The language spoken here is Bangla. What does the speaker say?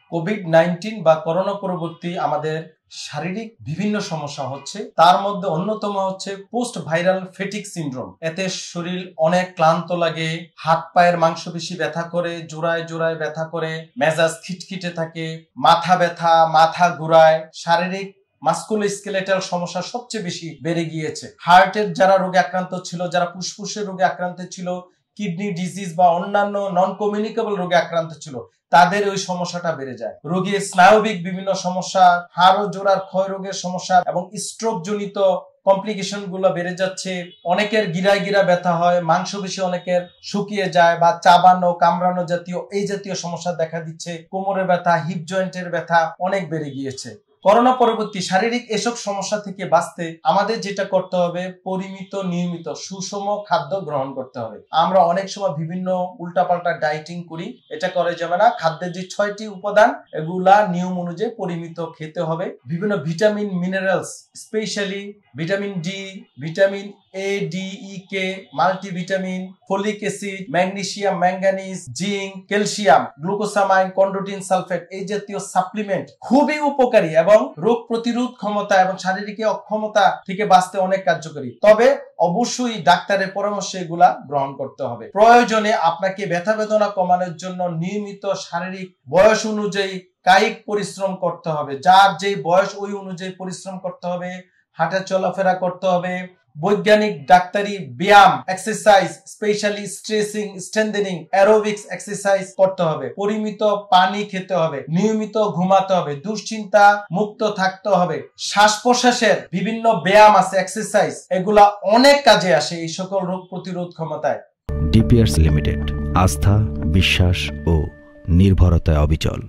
কোভিড-19 বা করোনা পরবর্তী আমাদের শারীরিক বিভিন্ন সমস্যা হচ্ছে, তার মধ্যে অন্যতম হচ্ছে পোস্ট ভাইরাল ফেটিক সিনড্রোম। এতে শরীর অনেক ক্লান্ত লাগে, হাত পায়ের মাংসপেশি ব্যথা করে, জোড়ায় জোড়ায় ব্যথা করে, মেজাজ খিটখিটে থাকে, মাথা ব্যথা, মাথা ঘুরায়, শারীরিক মাস্কুলোস্কেলেটাল সমস্যা সবচেয়ে বেশি বেড়ে গিয়েছে। হার্টের যারা রোগে আক্রান্ত ছিল, যারা ফুসফুসের রোগে আক্রান্ত ছিল, কিডনি ডিজিজ বা অন্যান্য নন কমিউনিকেবল রোগে আক্রান্ত ছিল, তাদের ওই সমস্যাটা বেড়ে যায়। রোগীর স্নায়বিক বিভিন্ন সমস্যা, হাড় ও জোড়ার ক্ষয় রোগের সমস্যা এবং স্ট্রোক জনিত কমপ্লিকেশন গুলো বেড়ে যাচ্ছে। অনেকের গিরায় গিরা ব্যথা হয়, মাংসপেশি অনেকের শুকিয়ে যায় বা চাবানো কামড়ানো জাতীয় এই জাতীয় সমস্যা দেখা দিচ্ছে। কোমরের ব্যথা, হিপ জয়েন্টের ব্যথা অনেক বেড়ে গিয়েছে। করোনা পরবর্তী শারীরিক এসব সমস্যা থেকে বাঁচতে আমাদের যেটা করতে হবে, পরিমিত নিয়মিত সুষম খাদ্য গ্রহণ করতে হবে। আমরা অনেক সময় বিভিন্ন উল্টাপাল্টা ডায়েটিং করি, এটা করে যাবে না। খাদ্যের যে 6টি উপাদান, এগুলা নিয়ম অনুযায়ী পরিমিত খেতে হবে। বিভিন্ন vitamin, minerals, specially vitamin D, vitamin A, D, E, K, multivitamin, folic acid, magnesium, manganese, zinc, calcium, glucosamine, chondroitin sulphate এই জাতীয় সাপ্লিমেন্ট খুবই উপকারী এবং রোগ প্রতিরোধ ক্ষমতা এবং শারীরিক অক্ষমতা থেকে বাঁচতে অনেক কার্যকরী। তবে অবশ্যই ডাক্তারের পরামর্শে এগুলা গ্রহণ করতে হবে। প্রয়োজনে আপনাকে ব্যথা বেদনা কমানোর জন্য নিয়মিত শারীরিক বয়স অনুযায়ী কায়িক পরিশ্রম করতে হবে। যার যে বয়স ওই অনুযায়ী পরিশ্রম করতে হবে, হাঁটা চলাফেরা করতে হবে, বৈজ্ঞানিক ডাক্তারি ব্যায়াম, exercise, specially stretching, strengthening, aerobics exercise করতে হবে, পরিমিত পানি খেতে হবে, নিয়মিত ঘুমাতে হবে, দুশ্চিন্তা মুক্ত থাকতে হবে। শ্বাস প্রশ্বাসের বিভিন্ন ব্যায়াম আছে, এক্সারসাইজ, এগুলা অনেক কাজে আসে এই সকল রোগ প্রতিরোধ ক্ষমতায়। ডিপিআরসি লিমিটেড, আস্থা, বিশ্বাস ও নির্ভরতায় অবিচল।